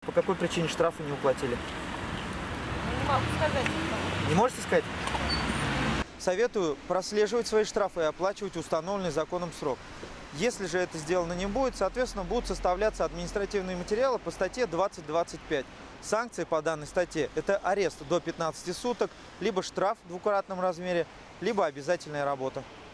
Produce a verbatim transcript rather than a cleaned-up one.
по какой причине штрафы не уплатили? Не могу сказать. Не можете сказать? Советую прослеживать свои штрафы и оплачивать установленный законом срок. Если же это сделано не будет, соответственно, будут составляться административные материалы по статье двадцать двадцать пять. Санкции по данной статье – это арест до пятнадцати суток, либо штраф в двукратном размере, либо обязательная работа.